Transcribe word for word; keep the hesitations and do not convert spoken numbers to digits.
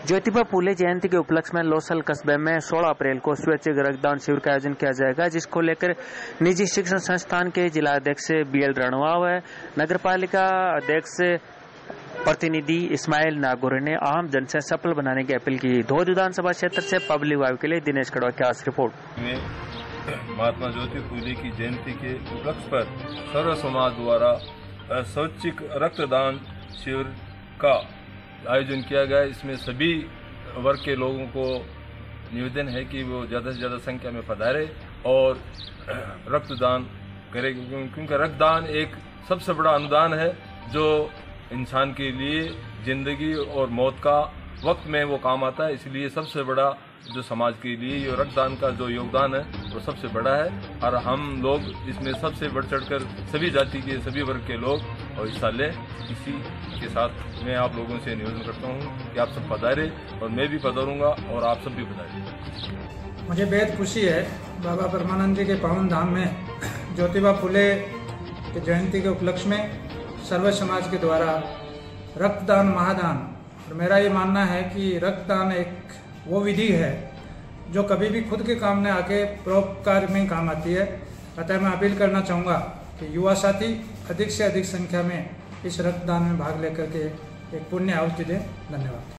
ज्योतिबा फूले जयंती के उपलक्ष्य में लोसल कस्बे में सोलह अप्रैल को स्वैच्छिक रक्तदान शिविर का आयोजन किया जाएगा, जिसको लेकर निजी शिक्षण संस्थान के जिला अध्यक्ष बी एल रणवा व नगर पालिका अध्यक्ष प्रतिनिधि इस्माइल नागौर ने आम जन से सफल बनाने की अपील की। धोद विधानसभा क्षेत्र से पब्लिक वाइव के लिए दिनेश कड़वा की खास रिपोर्ट। महात्मा ज्योति फूले की जयंती के उपलक्ष्य पर सर्व समाज द्वारा स्वैच्छिक रक्तदान शिविर का आयोजन किया गया। इसमें सभी वर्ग के लोगों को निवेदन है कि वो ज़्यादा से ज़्यादा संख्या में पधारे और रक्तदान करें, क्योंकि रक्तदान एक सबसे बड़ा अनुदान है जो इंसान के लिए जिंदगी और मौत का वक्त में वो काम आता है। इसलिए सबसे बड़ा जो समाज के लिए ये रक्तदान का जो योगदान है वो सबसे बड़ा है और हम लोग इसमें सबसे बढ़ चढ़कर सभी जाति के सभी वर्ग के लोग और हिस्सा लें। इसी के साथ मैं आप लोगों से निवेदन करता हूँ कि आप सब पधारें और मैं भी पधारूंगा और आप सब भी पधारें। मुझे बेहद खुशी है बाबा परमानंद जी के पावन धाम में ज्योतिबा फूले की जयंती के उपलक्ष्य में सर्व समाज के द्वारा रक्तदान महादान, और मेरा ये मानना है कि रक्तदान एक वो विधि है जो कभी भी खुद के काम में आके परोपकार में काम आती है। अतः मैं अपील करना चाहूँगा कि युवा साथी अधिक से अधिक संख्या में इस रक्तदान में भाग लेकर के एक पुण्य आहुति दें। धन्यवाद।